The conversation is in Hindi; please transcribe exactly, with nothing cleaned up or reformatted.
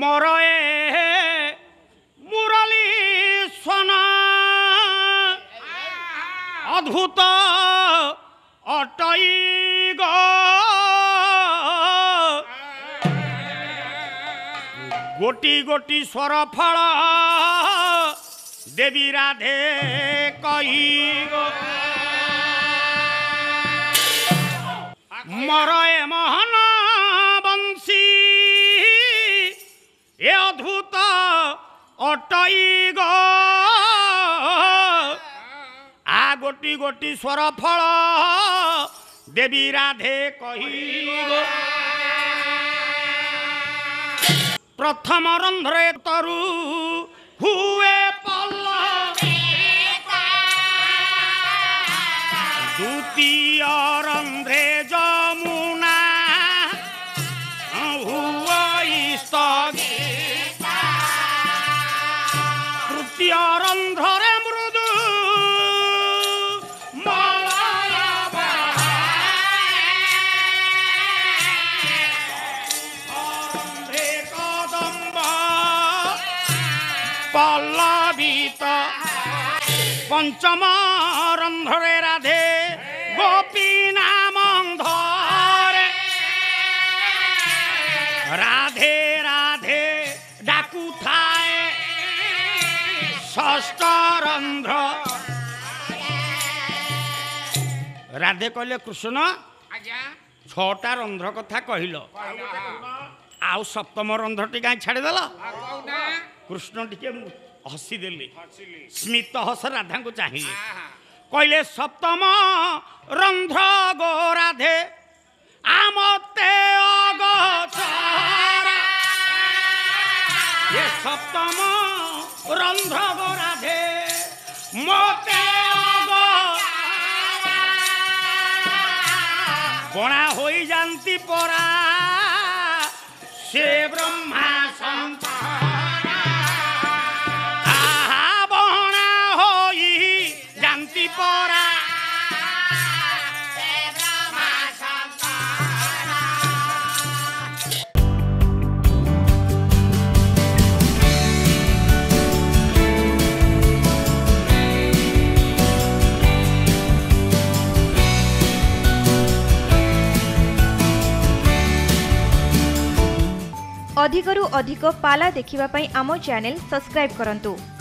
मरए मुरली सोना अद्भुत अटई गो गोटी गोटी स्वर फल देवी राधे कही गो मरए मोहन बंशी ए अद्भुत अटई गो आ गोटी गोटी स्वर फल देवी राधे कही गो प्रथम रंध्रे तरु हुए पल्ला द्वितीय रंध्रे जमुना हुई स्थगिता तृतीय रंध्रे मृदु पल्लवित पंचम रंध्रे राधे गोपी नाम धरे राधे राधे डाकू थाए षष्ठ रंध्र राधे कहले कृष्ण छटा रंध्र कथा कहल आउ सप्तम रंध्र टी कहीं छाड़देल कृष्ण टिके हसी देले स्मित हस राधा को चाहिए कहले सप्तम रंध्र गो राधे आमते अगोचरा ये सप्तम रंध्र गो राधे मोते बणा हो जानती परा से ब्रह्मा संतान परा अधिकरु अधिक पाला देखिबा पई आमो चैनल सब्सक्राइब करंतु।